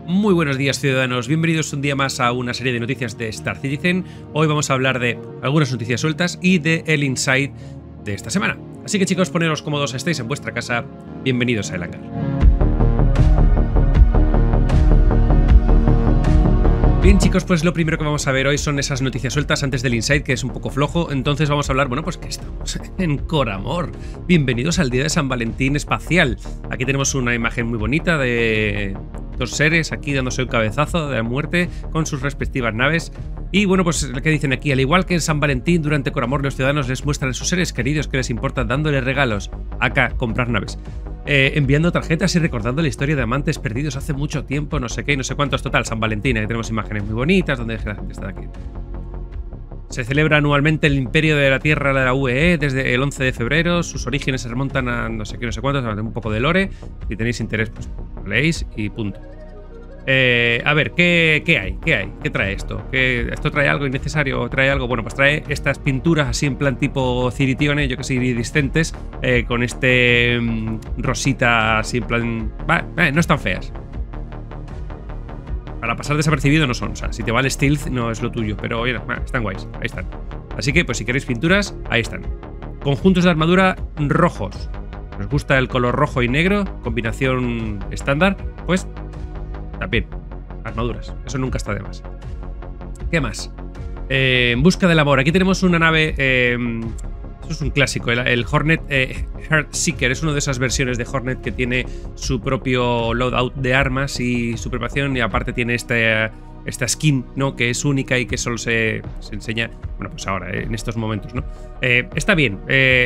Muy buenos días, ciudadanos, bienvenidos un día más a una serie de noticias de Star Citizen. Hoy vamos a hablar de algunas noticias sueltas y de el Inside de esta semana. Así que chicos, poneros cómodos, estáis en vuestra casa, bienvenidos a El Hangar. Bien chicos, pues lo primero que vamos a ver hoy son esas noticias sueltas antes del Inside, que es un poco flojo. Entonces vamos a hablar, bueno, pues que estamos en Coramor. Bienvenidos al día de San Valentín espacial. Aquí tenemos una imagen muy bonita de dos seres aquí dándose un cabezazo de la muerte con sus respectivas naves. Y bueno, pues lo que dicen aquí, al igual que en San Valentín, durante Coramor los ciudadanos les muestran a sus seres queridos que les importa dándoles regalos. Acá, comprar naves. Enviando tarjetas y recordando la historia de amantes perdidos hace mucho tiempo, no sé qué y no sé cuántos. Total, San Valentín, ahí tenemos imágenes muy bonitas donde la gente está de aquí. Se celebra anualmente el Imperio de la Tierra de la UE desde el 11 de febrero. Sus orígenes se remontan a no sé qué, no sé cuántos, un poco de lore. Si tenéis interés, pues leéis y punto. A ver, ¿qué hay? ¿Qué trae esto? ¿Esto trae algo innecesario o trae algo? Bueno, pues trae estas pinturas así en plan tipo Ciritione, yo que sé, iridiscentes, con este rosita así en plan... no están feas. Para pasar desapercibido no son, o sea, si te vale stealth no es lo tuyo, pero oye, están guays, ahí están. Así que, pues si queréis pinturas, ahí están. Conjuntos de armadura rojos. ¿Os gusta el color rojo y negro? Combinación estándar, pues... también, armaduras. Eso nunca está de más. ¿Qué más? En busca del amor. Aquí tenemos una nave... esto es un clásico. El Hornet Heartseeker. Es una de esas versiones de Hornet que tiene su propio loadout de armas y su preparación. Y aparte tiene esta skin, ¿no? Que es única y que solo se enseña... Bueno, pues ahora, en estos momentos, ¿no? Está bien.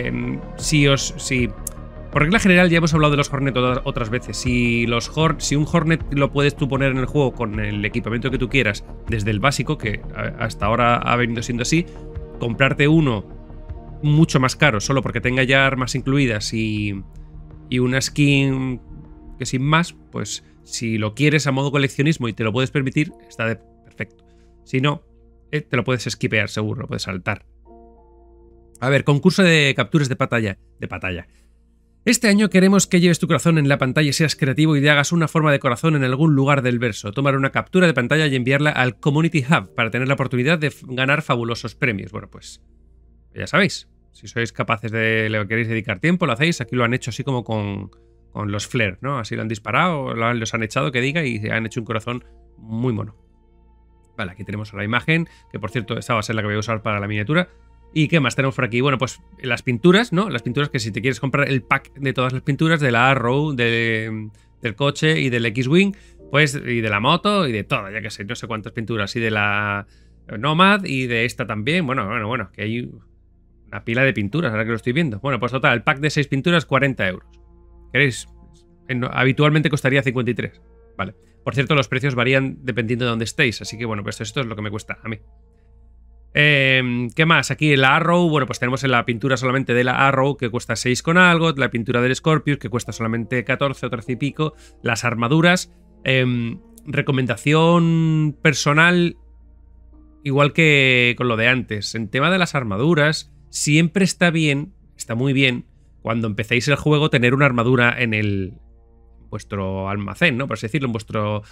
Por regla general ya hemos hablado de los Hornet otras veces. Si un Hornet lo puedes tú poner en el juego con el equipamiento que tú quieras, desde el básico, que hasta ahora ha venido siendo así, comprarte uno mucho más caro solo porque tenga ya armas incluidas y una skin que sin más, pues si lo quieres a modo coleccionismo y te lo puedes permitir, está perfecto. Si no, te lo puedes skipear seguro, lo puedes saltar. A ver, concurso de capturas de pantalla. Este año queremos que lleves tu corazón en la pantalla y seas creativo y te hagas una forma de corazón en algún lugar del verso. Tomar una captura de pantalla y enviarla al Community Hub para tener la oportunidad de ganar fabulosos premios. Bueno, pues ya sabéis, si sois capaces de le queréis dedicar tiempo, lo hacéis. Aquí lo han hecho así como con los flare, ¿no? Así lo han disparado, los han echado, que diga, y han hecho un corazón muy mono. Vale, aquí tenemos la imagen, que por cierto esta va a ser la que voy a usar para la miniatura. ¿Y qué más tenemos por aquí? Bueno, pues las pinturas, ¿no? Las pinturas que si te quieres comprar el pack de todas las pinturas, de la Arrow, del coche y del X-Wing, pues, y de la moto y de todo, ya que sé, no sé cuántas pinturas, y de la Nomad y de esta también. Bueno, que hay una pila de pinturas, ahora que lo estoy viendo. Bueno, pues total, el pack de 6 pinturas, 40 euros. ¿Queréis? Habitualmente costaría 53. Vale. Por cierto, los precios varían dependiendo de dónde estéis, así que bueno, pues esto es lo que me cuesta a mí. ¿Qué más? Aquí la Arrow, bueno, pues tenemos la pintura solamente de la Arrow que cuesta 6 con algo, la pintura del Scorpius que cuesta solamente 14 o 13 y pico, las armaduras, recomendación personal, igual que con lo de antes, en tema de las armaduras, siempre está muy bien, cuando empecéis el juego tener una armadura en vuestro almacén, ¿no? Por así decirlo, en vuestro...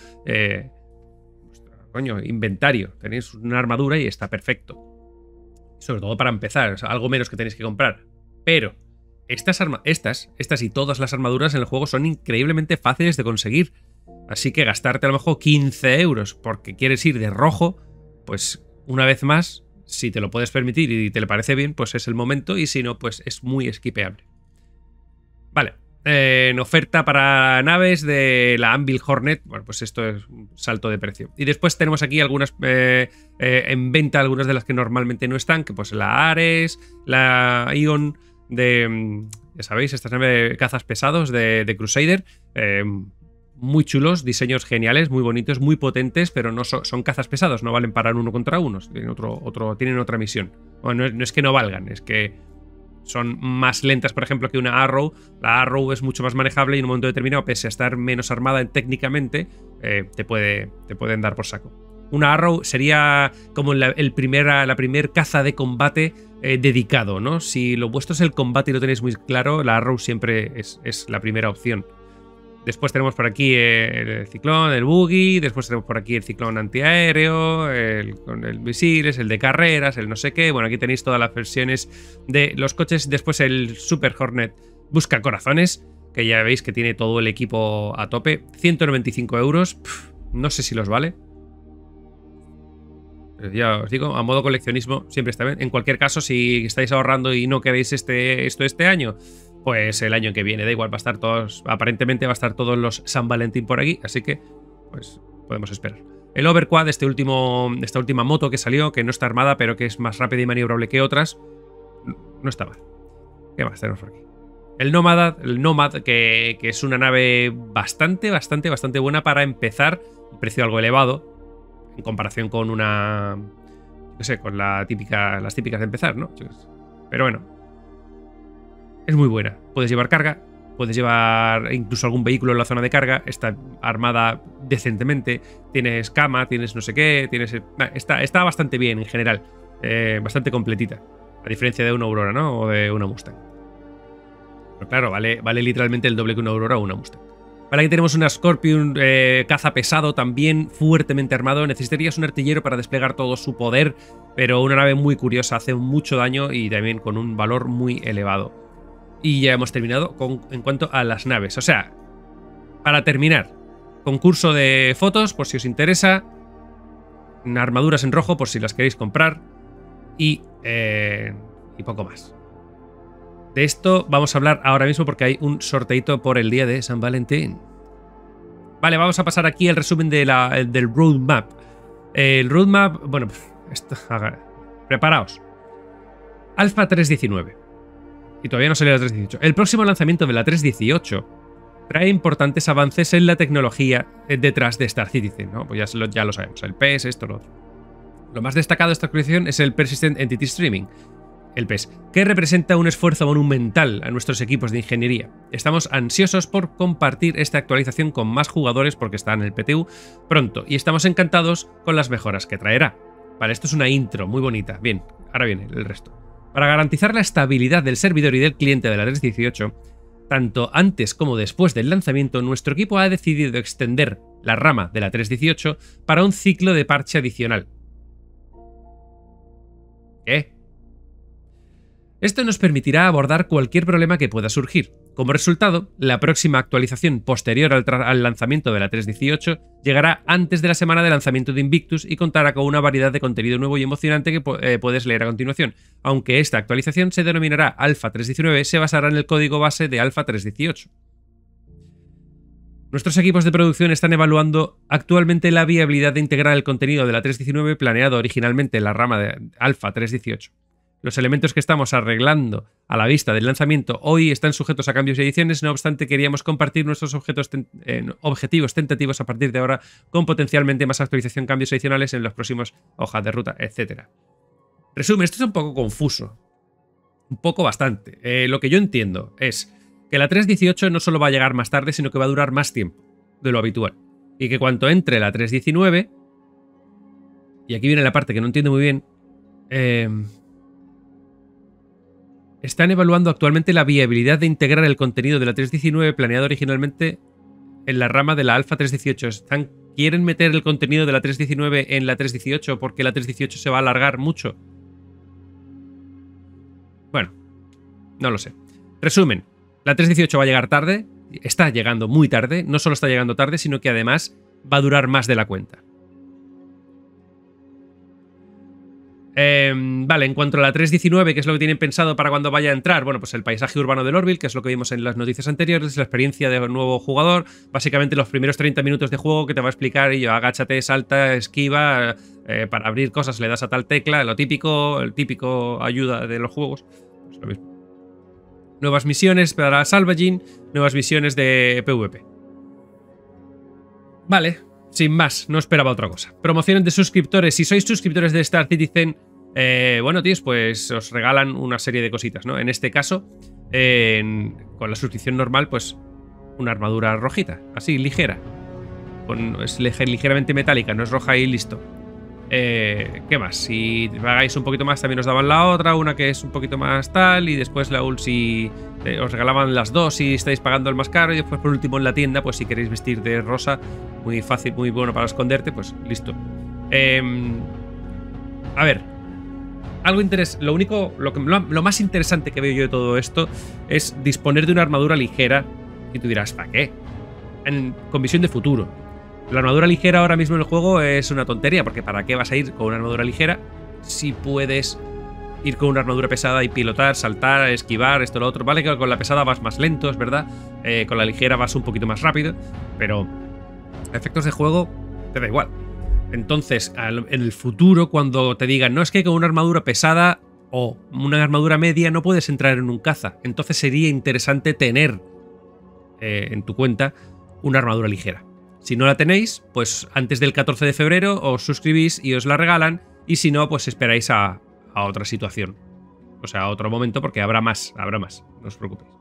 inventario. Tenéis una armadura y está perfecto. Sobre todo para empezar, o sea, algo menos que tenéis que comprar. Pero estas y todas las armaduras en el juego son increíblemente fáciles de conseguir. Así que gastarte a lo mejor 15 euros porque quieres ir de rojo, pues una vez más, si te lo puedes permitir y te le parece bien, pues es el momento, y si no, pues es muy skipeable. Vale. En oferta para naves de la Anvil Hornet, bueno, pues esto es un salto de precio. Y después tenemos aquí algunas en venta, algunas de las que normalmente no están, que pues la Ares, la Ion de, ya sabéis, estas naves de cazas pesados de Crusader, muy chulos, diseños geniales, muy bonitos, muy potentes, pero no son cazas pesados, no valen para uno contra uno, tienen otra misión. Bueno, no es que no valgan, es que son más lentas, por ejemplo, que una Arrow. La Arrow es mucho más manejable y en un momento determinado, pese a estar menos armada técnicamente, te pueden dar por saco. Una Arrow sería como la primer caza de combate dedicado, ¿no? Si lo vuestro es el combate y lo tenéis muy claro, la Arrow siempre es la primera opción. Después tenemos por aquí el ciclón, el buggy. Después tenemos por aquí el ciclón antiaéreo, con el misiles, el de carreras, el no sé qué. Bueno, aquí tenéis todas las versiones de los coches. Después el Super Hornet busca corazones, que ya veis que tiene todo el equipo a tope. 195 euros. No sé si los vale. Pero ya os digo, a modo coleccionismo siempre está bien. En cualquier caso, si estáis ahorrando y no queréis esto este año, pues el año que viene, da igual, va a estar todos, aparentemente va a estar todos los San Valentín por aquí, así que pues podemos esperar. El Overquad, esta última moto que salió, que no está armada, pero que es más rápida y maniobrable que otras, no está mal. ¿Qué más tenemos por aquí? El Nomad, que es una nave bastante buena para empezar, un precio algo elevado, en comparación con una, no sé, con las típicas de empezar, ¿no? Pero bueno, es muy buena. Puedes llevar carga, puedes llevar incluso algún vehículo en la zona de carga. Está armada decentemente. Tienes cama, tienes no sé qué. Está bastante bien en general. Bastante completita. A diferencia de una Aurora, ¿no? O de una Mustang. Pero claro, vale literalmente el doble que una Aurora o una Mustang. Vale, aquí tenemos una Scorpion caza pesado, también fuertemente armado. Necesitarías un artillero para desplegar todo su poder, pero una nave muy curiosa, hace mucho daño y también con un valor muy elevado. Y ya hemos terminado en cuanto a las naves. O sea, para terminar, concurso de fotos, por si os interesa. Armaduras en rojo, por si las queréis comprar. Y poco más. De esto vamos a hablar ahora mismo porque hay un sorteito por el día de San Valentín. Vale, vamos a pasar aquí el resumen del roadmap. El roadmap, bueno, preparaos. Alpha 319. Y todavía no salió la 318. El próximo lanzamiento de la 318 trae importantes avances en la tecnología detrás de Star Citizen, ¿no? Pues ya lo sabemos. El PES, esto, lo otro. Lo más destacado de esta actualización es el Persistent Entity Streaming, el PES, que representa un esfuerzo monumental a nuestros equipos de ingeniería. Estamos ansiosos por compartir esta actualización con más jugadores porque está en el PTU pronto y estamos encantados con las mejoras que traerá. Vale, esto es una intro muy bonita. Bien, ahora viene el resto. Para garantizar la estabilidad del servidor y del cliente de la 318, tanto antes como después del lanzamiento, nuestro equipo ha decidido extender la rama de la 318 para un ciclo de parche adicional. ¿Qué? Esto nos permitirá abordar cualquier problema que pueda surgir. Como resultado, la próxima actualización posterior al lanzamiento de la 318 llegará antes de la semana de lanzamiento de Invictus y contará con una variedad de contenido nuevo y emocionante que puedes leer a continuación. Aunque esta actualización se denominará Alpha 319, se basará en el código base de Alpha 318. Nuestros equipos de producción están evaluando actualmente la viabilidad de integrar el contenido de la 319 planeado originalmente en la rama de Alpha 318. Los elementos que estamos arreglando a la vista del lanzamiento hoy están sujetos a cambios y ediciones, no obstante queríamos compartir nuestros objetivos tentativos a partir de ahora con potencialmente más actualización, cambios adicionales en los próximos hojas de ruta, etc. Resumen, esto es un poco confuso. Un poco bastante. Lo que yo entiendo es que la 318 no solo va a llegar más tarde, sino que va a durar más tiempo de lo habitual. Y que cuando entre la 319, y aquí viene la parte que no entiendo muy bien, están evaluando actualmente la viabilidad de integrar el contenido de la 319 planeado originalmente en la rama de la Alpha 318. ¿Quieren meter el contenido de la 319 en la 318 porque la 318 se va a alargar mucho? Bueno, no lo sé. Resumen, la 318 va a llegar tarde, está llegando muy tarde, no solo está llegando tarde, sino que además va a durar más de la cuenta. Vale, en cuanto a la 319, ¿qué es lo que tienen pensado para cuando vaya a entrar? Bueno, pues el paisaje urbano del Orville, que es lo que vimos en las noticias anteriores, la experiencia de un nuevo jugador, básicamente los primeros 30 minutos de juego que te va a explicar, y yo, agáchate, salta, esquiva, para abrir cosas le das a tal tecla, el típico ayuda de los juegos, pues lo mismo. Nuevas misiones para salvaging, nuevas misiones de PvP. Vale. Sin más, no esperaba otra cosa. Promociones de suscriptores. Si sois suscriptores de Star Citizen, bueno, tíos, pues os regalan una serie de cositas, ¿no? En este caso, con la suscripción normal, pues una armadura rojita, así, ligera. Es ligeramente metálica, no es roja y listo. ¿Qué más? Si pagáis un poquito más también os daban la otra, una que es un poquito más tal, y después si os regalaban las dos si estáis pagando el más caro, y después por último en la tienda, pues si queréis vestir de rosa, muy fácil, muy bueno para esconderte, pues listo. A ver, algo interesante, lo más interesante que veo yo de todo esto es disponer de una armadura ligera, y tú dirás, ¿para qué? Con visión de futuro. La armadura ligera ahora mismo en el juego es una tontería, porque ¿para qué vas a ir con una armadura ligera si puedes ir con una armadura pesada y pilotar, saltar, esquivar, esto, lo otro? Vale que con la pesada vas más lento, es verdad, con la ligera vas un poquito más rápido, pero a efectos de juego te da igual. Entonces, en el futuro, cuando te digan, no, es que con una armadura pesada o una armadura media no puedes entrar en un caza, entonces sería interesante tener en tu cuenta una armadura ligera. Si no la tenéis, pues antes del 14 de febrero os suscribís y os la regalan, y si no, pues esperáis a otra situación. O sea, a otro momento, porque habrá más, no os preocupéis.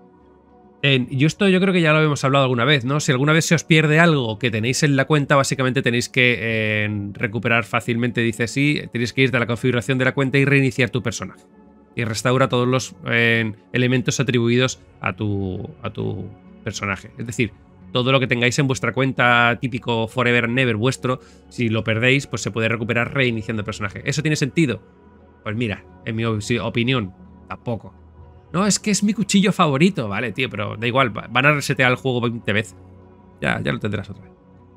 Yo creo que ya lo habíamos hablado alguna vez, ¿no? Si alguna vez se os pierde algo que tenéis en la cuenta, básicamente tenéis que recuperar fácilmente, dice así, tenéis que irte a la configuración de la cuenta y reiniciar tu personaje. Y restaura todos los elementos atribuidos a tu personaje. Es decir, todo lo que tengáis en vuestra cuenta típico Forever and Never vuestro, si lo perdéis, pues se puede recuperar reiniciando el personaje. ¿Eso tiene sentido? Pues mira, en mi opinión, tampoco. No, es que es mi cuchillo favorito. Vale, tío, pero da igual, van a resetear el juego 20 veces. Ya lo tendrás otra vez.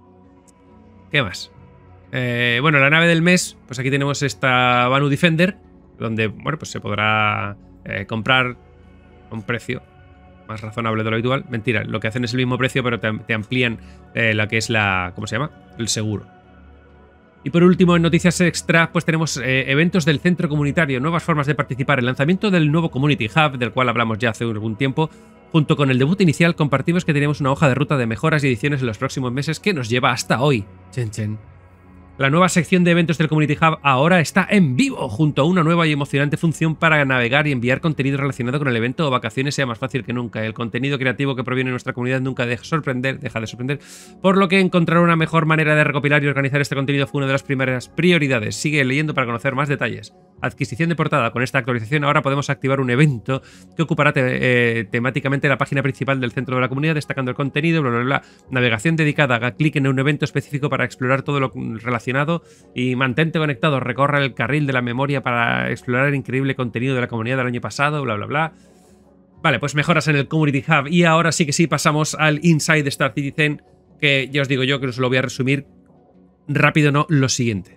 ¿Qué más? Bueno, la nave del mes, pues aquí tenemos esta Banu Defender, donde, bueno, pues se podrá comprar a un precio más razonable de lo habitual. Mentira, lo que hacen es el mismo precio, pero te amplían la que es la... ¿Cómo se llama? El seguro. Y por último, en noticias extra, pues tenemos eventos del centro comunitario, nuevas formas de participar, el lanzamiento del nuevo Community Hub, del cual hablamos ya hace algún tiempo. Junto con el debut inicial, compartimos que tenemos una hoja de ruta de mejoras y ediciones en los próximos meses que nos lleva hasta hoy. Chen, chen. La nueva sección de eventos del Community Hub ahora está en vivo, junto a una nueva y emocionante función para navegar y enviar contenido relacionado con el evento o vacaciones sea más fácil que nunca. El contenido creativo que proviene de nuestra comunidad nunca deja de sorprender, por lo que encontrar una mejor manera de recopilar y organizar este contenido fue una de las primeras prioridades. Sigue leyendo para conocer más detalles. Adquisición de portada. Con esta actualización ahora podemos activar un evento que ocupará temáticamente la página principal del centro de la comunidad, destacando el contenido, bla, bla, bla. Navegación dedicada. Haga clic en un evento específico para explorar todo lo relacionado y mantente conectado. Recorra el carril de la memoria para explorar el increíble contenido de la comunidad del año pasado, bla, bla, bla. Vale, pues mejoras en el Community Hub. Y ahora sí que sí pasamos al Inside Star Citizen, que ya os digo yo que os lo voy a resumir rápido, no lo siguiente.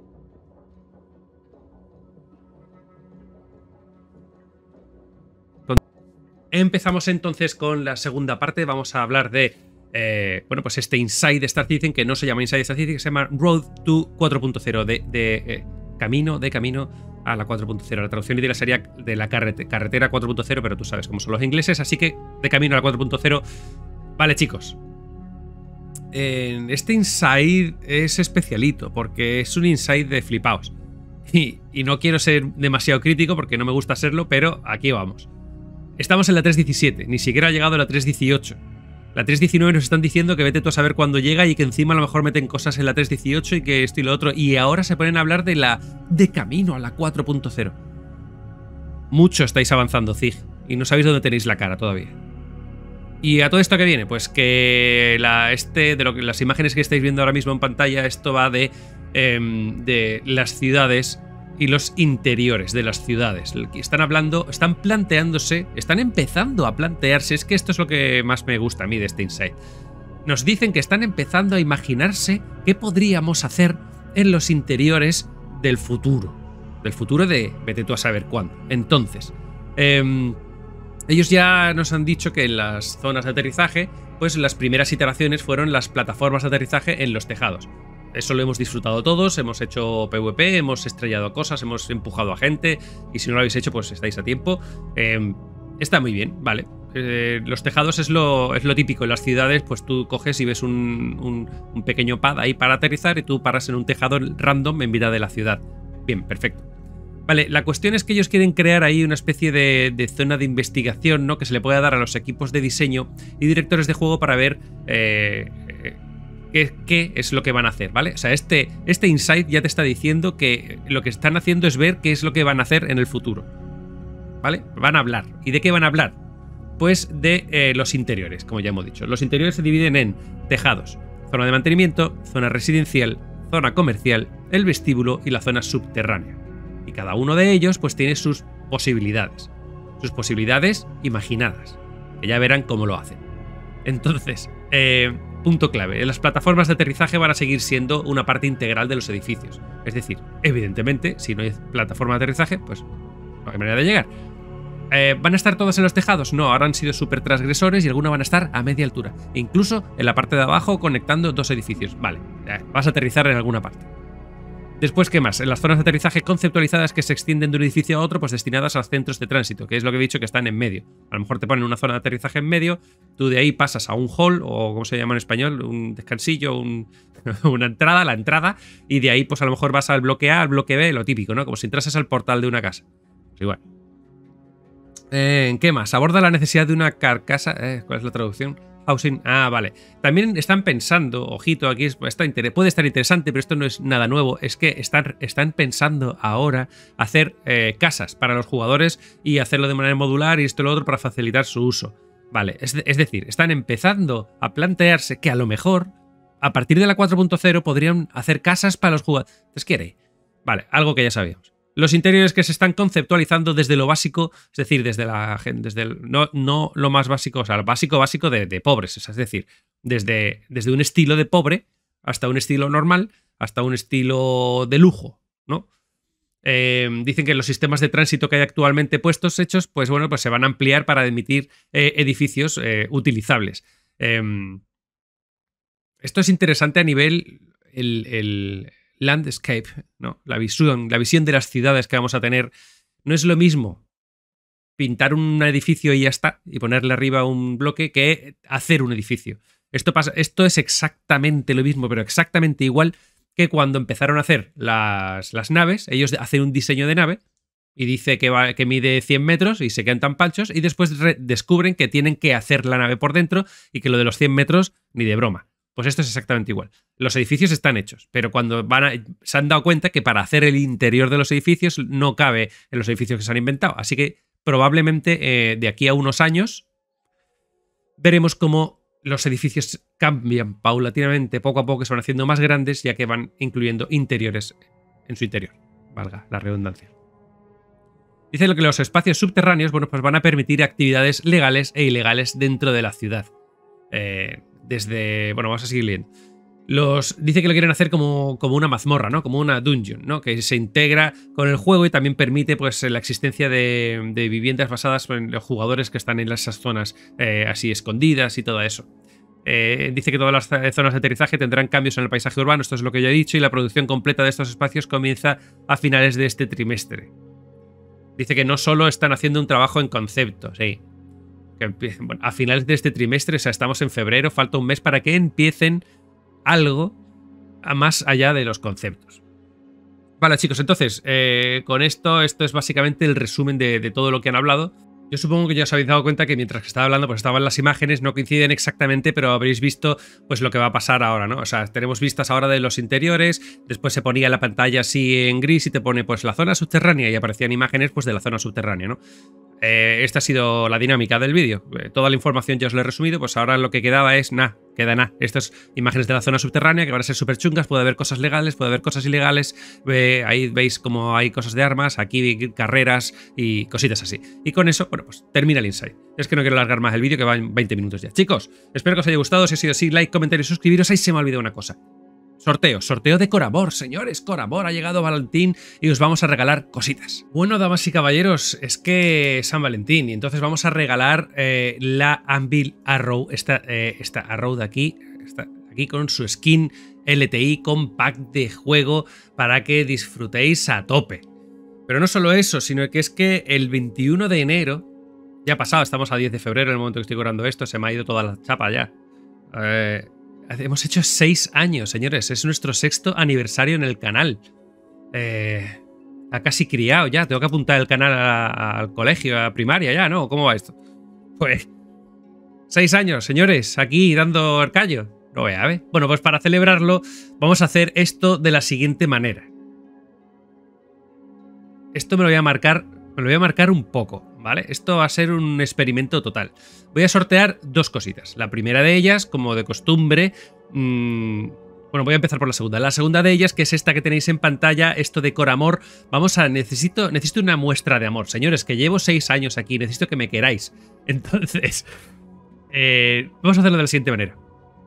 Empezamos entonces con la segunda parte. Vamos a hablar de bueno, pues este Inside Star Citizen, que no se llama Inside Star Citizen, que se llama Road to 4.0, camino a la 4.0. La traducción literal sería de la carretera 4.0, pero tú sabes cómo son los ingleses, así que de camino a la 4.0. Vale, chicos. Este Inside es especialito, porque es un Inside de flipaos. Y no quiero ser demasiado crítico, porque no me gusta serlo, pero aquí vamos. Estamos en la 3.17, ni siquiera ha llegado a la 3.18. La 3.19 nos están diciendo que vete tú a saber cuándo llega y que encima a lo mejor meten cosas en la 3.18 y que esto y lo otro. Y ahora se ponen a hablar de camino a la 4.0. Mucho estáis avanzando, Zig, y no sabéis dónde tenéis la cara todavía. ¿Y a todo esto qué viene? Pues que las imágenes que estáis viendo ahora mismo en pantalla, esto va de las ciudades y los interiores de las ciudades. Están planteándose, están empezando a plantearse, es que esto es lo que más me gusta a mí de este Inside. Nos dicen que están empezando a imaginarse qué podríamos hacer en los interiores del futuro. Del futuro de vete tú a saber cuándo. Entonces, ellos ya nos han dicho que en las zonas de aterrizaje, pues las primeras iteraciones fueron las plataformas de aterrizaje en los tejados. Eso lo hemos disfrutado todos, hemos hecho PvP, hemos estrellado cosas, hemos empujado a gente, y si no lo habéis hecho, pues estáis a tiempo. Está muy bien, vale. Los tejados es lo típico. En las ciudades, pues tú coges y ves un pequeño pad ahí para aterrizar y tú paras en un tejado random en vida de la ciudad. Bien, perfecto. Vale, la cuestión es que ellos quieren crear ahí una especie de zona de investigación, ¿no? Que se le pueda dar a los equipos de diseño y directores de juego para ver qué es lo que van a hacer, ¿vale? O sea, este insight ya te está diciendo que lo que están haciendo es ver qué es lo que van a hacer en el futuro, ¿vale? Van a hablar. ¿Y de qué van a hablar? Pues de los interiores, como ya hemos dicho. Los interiores se dividen en tejados, zona de mantenimiento, zona residencial, zona comercial, el vestíbulo y la zona subterránea. Y cada uno de ellos pues tiene sus posibilidades imaginadas, que ya verán cómo lo hacen. Entonces, punto clave, las plataformas de aterrizaje van a seguir siendo una parte integral de los edificios. Es decir, evidentemente, si no hay plataforma de aterrizaje, pues no hay manera de llegar. ¿Van a estar todas en los tejados? No, ahora han sido súper transgresores y algunas van a estar a media altura. E incluso en la parte de abajo conectando dos edificios. Vale, vas a aterrizar en alguna parte. Después, ¿qué más? En las zonas de aterrizaje conceptualizadas que se extienden de un edificio a otro, pues destinadas a los centros de tránsito, que es lo que he dicho que están en medio. A lo mejor te ponen una zona de aterrizaje en medio, tú de ahí pasas a un hall, o como se llama en español, un descansillo, una entrada, la entrada, y de ahí pues a lo mejor vas al bloque A, al bloque B, lo típico, ¿no? Como si entrases al portal de una casa. Pues igual. ¿Qué más? Aborda la necesidad de una carcasa. ¿Cuál es la traducción? Housing. Ah, vale. También están pensando, ojito, aquí puede estar interesante, pero esto no es nada nuevo. Es que están pensando ahora hacer casas para los jugadores y hacerlo de manera modular y esto y lo otro para facilitar su uso. Vale, es decir, están empezando a plantearse que a lo mejor a partir de la 4.0 podrían hacer casas para los jugadores. ¿Entonces qué haré? Vale, algo que ya sabíamos. Los interiores que se están conceptualizando desde lo básico, es decir, no lo más básico, o sea, lo básico de pobres, es decir, desde un estilo de pobre hasta un estilo normal, hasta un estilo de lujo, ¿no? Dicen que los sistemas de tránsito que hay actualmente hechos, pues bueno, pues se van a ampliar para emitir edificios utilizables. Esto es interesante a nivel el landscape, ¿no? La visión de las ciudades que vamos a tener. No es lo mismo pintar un edificio y ya está, y ponerle arriba un bloque, que hacer un edificio. Esto es exactamente lo mismo, pero exactamente igual que cuando empezaron a hacer las naves. Ellos hacen un diseño de nave y dice que mide 100 metros y se quedan tan panchos, y después descubren que tienen que hacer la nave por dentro y que lo de los 100 metros ni de broma. Pues esto es exactamente igual. Los edificios están hechos, pero cuando se han dado cuenta que para hacer el interior de los edificios no cabe en los edificios que se han inventado. Así que probablemente de aquí a unos años veremos cómo los edificios cambian paulatinamente, poco a poco, que se van haciendo más grandes, ya que van incluyendo interiores en su interior. Valga la redundancia. Dice que los espacios subterráneos, bueno, pues van a permitir actividades legales e ilegales dentro de la ciudad. Bueno, vamos a seguir leyendo. Dice que lo quieren hacer como una mazmorra, ¿no? Como una dungeon, ¿no? Que se integra con el juego y también permite pues la existencia de viviendas basadas en los jugadores que están en esas zonas así escondidas y todo eso. Dice que todas las zonas de aterrizaje tendrán cambios en el paisaje urbano, esto es lo que ya he dicho, y la producción completa de estos espacios comienza a finales de este trimestre. Dice que no solo están haciendo un trabajo en concepto, sí. Bueno, a finales de este trimestre, o sea, estamos en febrero, falta un mes para que empiecen algo más allá de los conceptos. Vale, chicos, entonces, con esto es básicamente el resumen de todo lo que han hablado. Yo supongo que ya os habéis dado cuenta que mientras que estaba hablando, pues estaban las imágenes, no coinciden exactamente, pero habréis visto pues lo que va a pasar ahora, ¿no? O sea, tenemos vistas ahora de los interiores, después se ponía la pantalla así en gris y te pone pues la zona subterránea y aparecían imágenes pues de la zona subterránea, ¿no? Esta ha sido la dinámica del vídeo. Toda la información ya os la he resumido, pues ahora lo que quedaba es queda nada. Estas imágenes de la zona subterránea que van a ser súper chungas, puede haber cosas legales, puede haber cosas ilegales, ahí veis como hay cosas de armas, aquí carreras y cositas así. Y con eso, bueno, pues termina el insight. Es que no quiero alargar más el vídeo, que va en 20 minutos ya. Chicos, espero que os haya gustado. Si ha sido así, like, comentario y suscribiros. Ahí se me ha olvidado una cosa. Sorteo de Coramor, señores. Coramor, ha llegado Valentín y os vamos a regalar cositas. Bueno, damas y caballeros, es que es San Valentín y entonces vamos a regalar la Anvil Arrow, esta Arrow de aquí, aquí con su skin LTI con pack de juego para que disfrutéis a tope. Pero no solo eso, sino que es que el 21 de enero, ya ha pasado, estamos a 10 de febrero en el momento que estoy grabando esto, se me ha ido toda la chapa ya. Hemos hecho 6 años, señores. Es nuestro 6º aniversario en el canal. Ha casi criado ya. Tengo que apuntar el canal al colegio, a primaria ya, ¿no? ¿Cómo va esto? Pues 6 años, señores, aquí dando el callo. No vea, ¿eh? Bueno, pues para celebrarlo vamos a hacer esto de la siguiente manera. Esto me lo voy a marcar un poco, ¿vale? Esto va a ser un experimento total. Voy a sortear dos cositas. La primera de ellas, como de costumbre, bueno, voy a empezar por la segunda. La segunda de ellas, que es esta que tenéis en pantalla, esto de Coramor. Necesito una muestra de amor. Señores, que llevo 6 años aquí, necesito que me queráis. Entonces, vamos a hacerlo de la siguiente manera.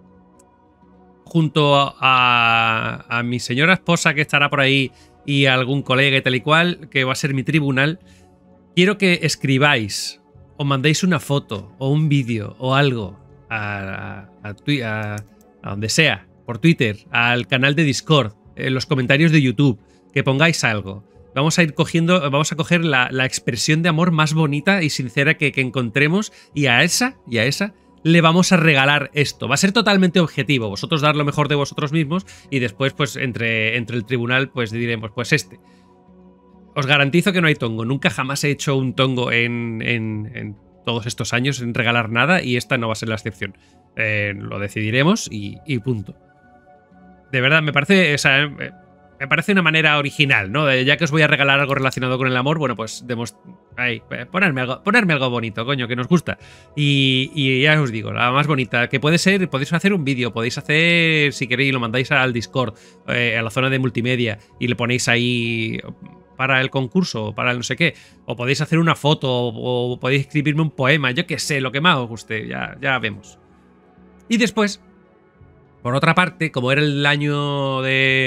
Junto a mi señora esposa, que estará por ahí, y a algún colega y tal y cual, que va a ser mi tribunal, quiero que escribáis o mandéis una foto o un vídeo o algo a donde sea, por Twitter, al canal de Discord, en los comentarios de YouTube, que pongáis algo. Vamos a coger la expresión de amor más bonita y sincera que encontremos, y a esa le vamos a regalar esto. Va a ser totalmente objetivo, vosotros dar lo mejor de vosotros mismos y después, pues, entre el tribunal, pues diremos, pues este. Os garantizo que no hay tongo. Nunca jamás he hecho un tongo en todos estos años en regalar nada, y esta no va a ser la excepción. Lo decidiremos y punto. De verdad, me parece, o sea, me parece una manera original, ¿no? Ya que os voy a regalar algo relacionado con el amor, bueno, pues ponerme algo bonito, coño, que nos gusta. Y ya os digo, la más bonita, que puede ser, podéis hacer un vídeo, podéis hacer, si queréis, lo mandáis al Discord, a la zona de multimedia, y le ponéis ahí para el concurso, para el no sé qué, o podéis hacer una foto, o podéis escribirme un poema, yo qué sé, lo que más os guste, ya vemos. Y después, por otra parte, como era el año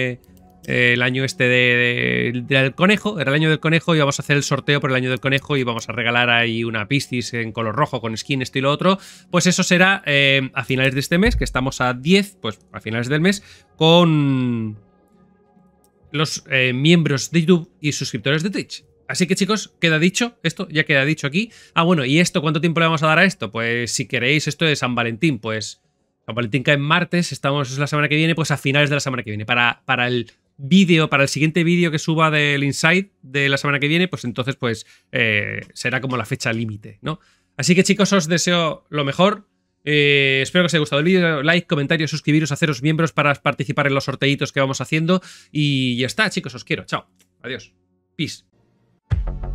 el año este del conejo, era el año del conejo, y vamos a hacer el sorteo por el año del conejo y vamos a regalar ahí una Piscis en color rojo con skin, esto y lo otro. Pues eso será a finales de este mes, que estamos a 10, pues a finales del mes, con los miembros de YouTube y suscriptores de Twitch. Así que, chicos, queda dicho, esto ya queda dicho aquí. Ah, bueno, ¿y esto cuánto tiempo le vamos a dar a esto? Pues si queréis, esto de San Valentín, pues San Valentín cae en martes, estamos la semana que viene, pues a finales de la semana que viene. Para el vídeo, para el siguiente vídeo que suba del Inside de la semana que viene, pues entonces pues será como la fecha límite, ¿no? Así que, chicos, os deseo lo mejor. Espero que os haya gustado el vídeo. Like, comentario, suscribiros, haceros miembros para participar en los sorteitos que vamos haciendo. Y ya está, chicos, os quiero. Chao. Adiós. Peace.